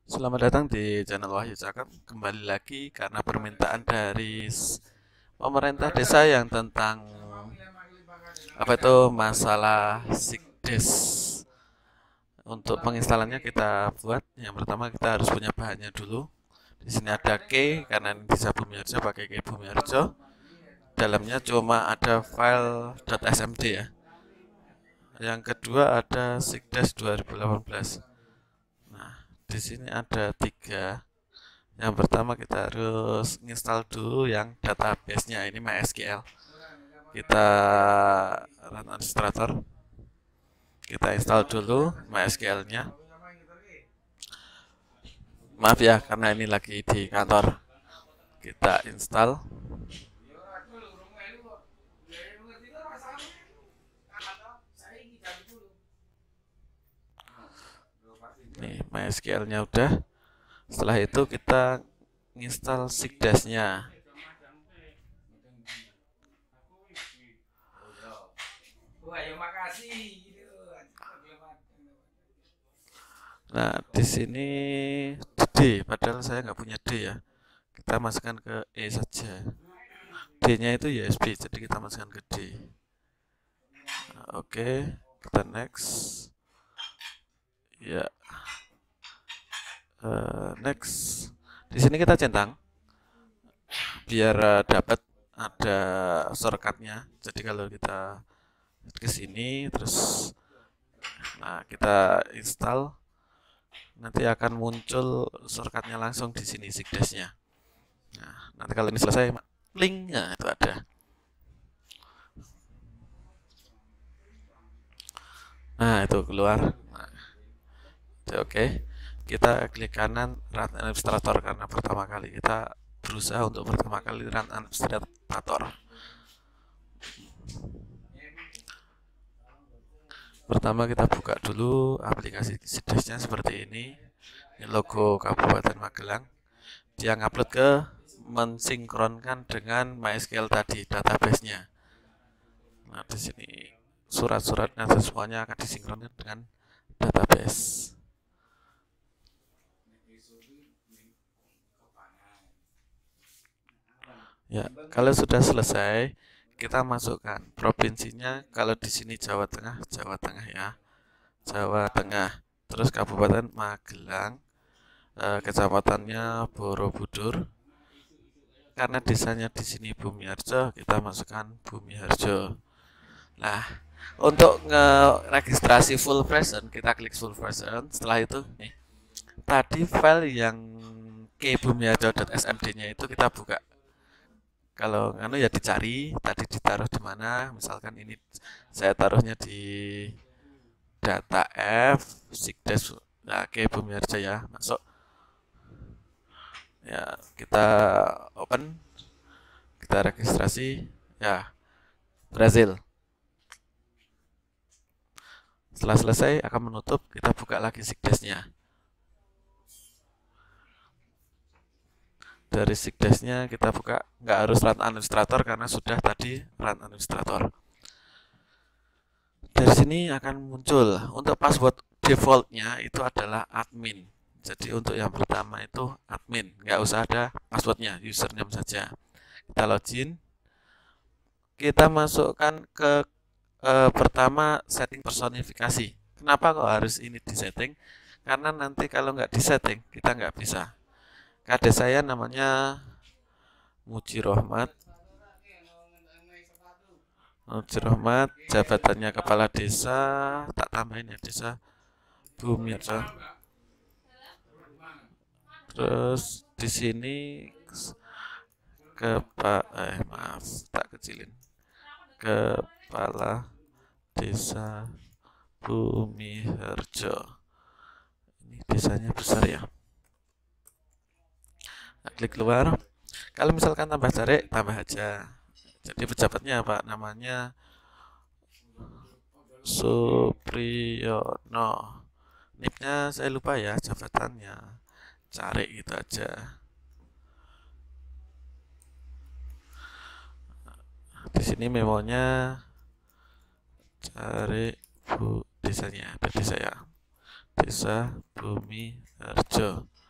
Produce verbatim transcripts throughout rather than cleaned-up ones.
Selamat datang di channel Wahyu Cakep. Kembali lagi karena permintaan dari pemerintah desa yang tentang apa itu masalah Sikdes. Untuk penginstalannya kita buat. Yang pertama kita harus punya bahannya dulu. Di sini ada key karena ini desa Bumiharjo, pakai key Bumiharjo. Dalamnya cuma ada file .smd ya. Yang kedua ada Sikdes dua ribu delapan belas. Nah, di sini ada tiga. Yang pertama kita harus install dulu yang database-nya, ini MySQL. Kita run administrator. Kita install dulu MySQL-nya. Maaf ya, karena ini lagi di kantor. Kita install. Nih, MySQL-nya udah. Setelah itu kita install Sikdes-nya. Nah, di sini D, padahal saya nggak punya D ya. Kita masukkan ke E saja. D-nya itu U S B, jadi kita masukkan ke D. Nah, oke, kita next. Ya, uh, next. Di sini kita centang biar uh, dapat ada shortcutnya. Jadi kalau kita ke sini terus, nah kita install, nanti akan muncul shortcutnya langsung di sini Sikdesnya. Nah, nanti kalau ini selesai, linknya itu ada. Nah, itu keluar. Nah, oke, okay. Kita klik kanan Run Administrator karena pertama kali kita berusaha untuk pertama kali Run Administrator. Pertama kita buka dulu aplikasi Sikdesnya seperti ini. Ini logo Kabupaten Magelang. Dia ngupload ke mensinkronkan dengan MySQL tadi database-nya. Nah, di sini surat-suratnya semuanya akan disinkronkan dengan database. Ya, kalau sudah selesai, kita masukkan provinsinya. Kalau di sini Jawa Tengah, Jawa Tengah ya, Jawa Tengah. Terus Kabupaten Magelang, eh, kecamatannya Borobudur. Karena desanya di sini Bumiharjo, kita masukkan Bumiharjo. Nah, untuk nge-registrasi full version, kita klik full version. Setelah itu, nih, tadi file yang ke bumiharjo.smd-nya itu kita buka. Kalau anu ya dicari, tadi ditaruh di mana? Misalkan ini saya taruhnya di data F, Sikdes, nah, ke Bumiharjo ya, masuk. Ya, kita open, kita registrasi, ya, Brazil. Setelah selesai akan menutup, kita buka lagi Sikdesnya. Dari Sikdesnya kita buka, nggak harus run administrator karena sudah tadi run administrator. Dari sini akan muncul untuk password defaultnya itu adalah admin. Jadi untuk yang pertama itu admin, nggak usah ada passwordnya, username saja. Kita login, kita masukkan ke eh, pertama setting personifikasi. Kenapa kok harus ini disetting? Karena nanti kalau nggak disetting kita nggak bisa. Kade saya namanya Muji Rohmat. Muji Rohmat, jabatannya kepala desa, tak tambahin ya, desa Bumiharjo. Terus di sini ke eh maaf tak kecilin, kepala desa Bumiharjo. Ini desanya besar ya. Nah, klik keluar. Kalau misalkan tambah cari, tambah aja. Jadi pejabatnya apa? Namanya Supriyono. Nipnya saya lupa ya, jabatannya. Cari gitu aja. Di sini memonya cari bu desanya, ada desa ya. Desa Bumiharjo.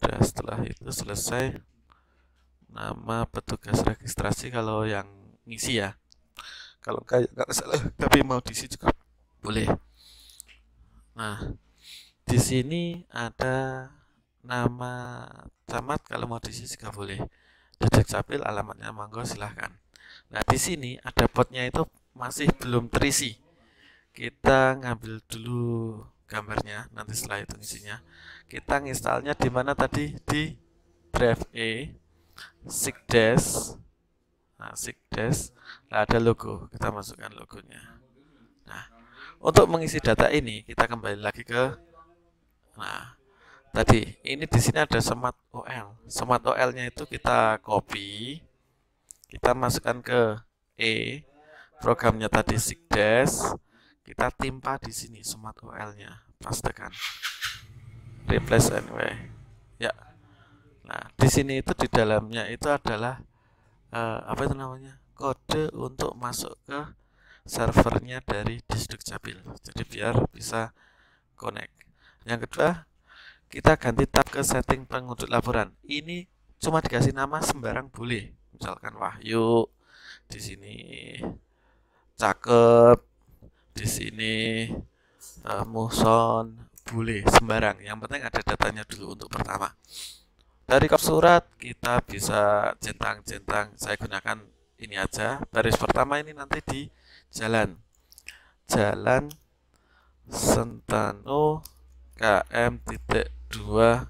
Udah, setelah itu selesai, nama petugas registrasi kalau yang ngisi ya. Kalau kayak nggak salah tapi mau diisi juga boleh. Nah, di sini ada nama camat, kalau mau diisi juga boleh. Duduk capil, alamatnya monggo silahkan. Nah, di sini ada potnya itu masih belum terisi. Kita ngambil dulu gambarnya, nanti setelah itu isinya. Kita nginstalnya di mana tadi? Di drive E, Sigdes. Nah, Sigdes. Nah, ada logo, kita masukkan logonya. Nah, untuk mengisi data ini kita kembali lagi ke, nah, tadi ini di sini ada Smart O L. Smart O L-nya itu kita copy, kita masukkan ke E, programnya tadi Sigdes, kita timpa di sini Smart O L-nya, pastekan, replace anyway. Ya. Nah, di sini itu di dalamnya itu adalah uh, apa itu namanya? Kode untuk masuk ke servernya dari Disduk Capil. Jadi biar bisa connect. Yang kedua, kita ganti tab ke setting pengudut laporan. Ini cuma dikasih nama sembarang boleh. Misalkan Wahyu, di sini Cakep, di sini uh, Muson, boleh sembarang. Yang penting ada datanya dulu untuk pertama. Dari kop surat kita bisa centang-centang. Saya gunakan ini aja. Baris pertama ini nanti di jalan. Jalan Sentano K M titik dua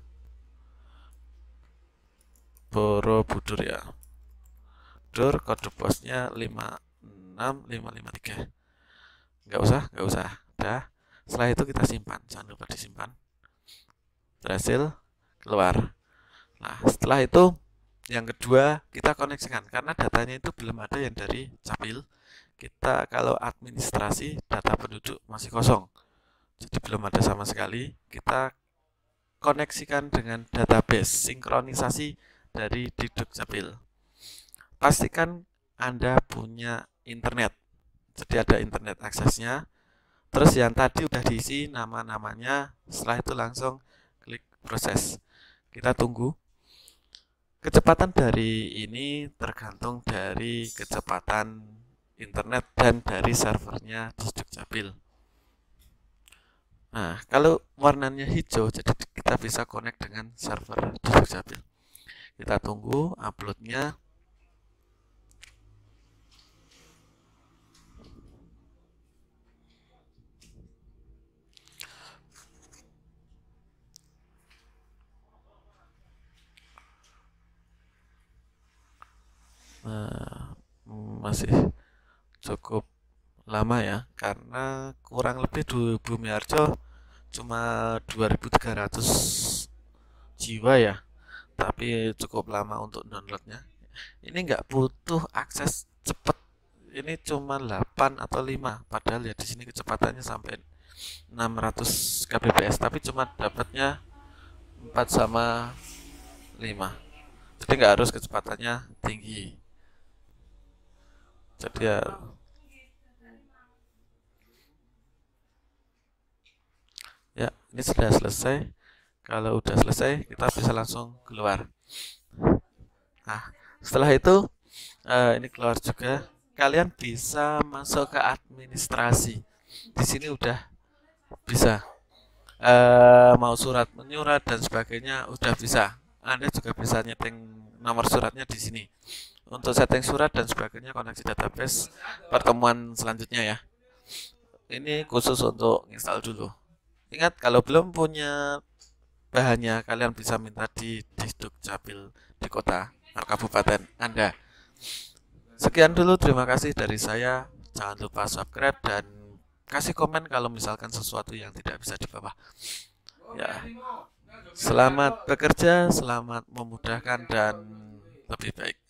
Borobudur ya. Dur, kode posnya lima enam lima lima tiga. Nggak usah, nggak usah. Udah. Setelah itu kita simpan. Jangan lupa disimpan. Berhasil, keluar. Nah, setelah itu yang kedua kita koneksikan, karena datanya itu belum ada yang dari Capil. Kita kalau administrasi data penduduk masih kosong, jadi belum ada sama sekali. Kita koneksikan dengan database, sinkronisasi dari Disduk Capil. Pastikan Anda punya internet, jadi ada internet aksesnya. Terus yang tadi udah diisi nama-namanya, setelah itu langsung klik proses. Kita tunggu. Kecepatan dari ini tergantung dari kecepatan internet dan dari servernya Disduk Capil. Nah, kalau warnanya hijau, jadi kita bisa connect dengan server Disduk Capil. Kita tunggu uploadnya. Nah, masih cukup lama ya, karena kurang lebih di Bumiharjo cuma dua ribu tiga ratus jiwa ya, tapi cukup lama untuk downloadnya. Ini nggak butuh akses cepet, ini cuma delapan atau lima, padahal ya di sini kecepatannya sampai enam ratus kbps, tapi cuma dapatnya empat sama lima, jadi nggak harus kecepatannya tinggi. Jadi ya, ya ini sudah selesai. Kalau udah selesai kita bisa langsung keluar. Nah, setelah itu uh, ini keluar juga. Kalian bisa masuk ke administrasi. Di sini udah bisa uh, mau surat menyurat dan sebagainya udah bisa. Anda juga bisa nyeting nomor suratnya di sini. Untuk setting surat dan sebagainya, koneksi database pertemuan selanjutnya ya. Ini khusus untuk install dulu. Ingat, kalau belum punya bahannya, kalian bisa minta di Disduk Capil di kota atau kabupaten Anda. Sekian dulu, terima kasih dari saya. Jangan lupa subscribe dan kasih komen kalau misalkan sesuatu yang tidak bisa di bawah. Ya, selamat bekerja, selamat memudahkan dan lebih baik.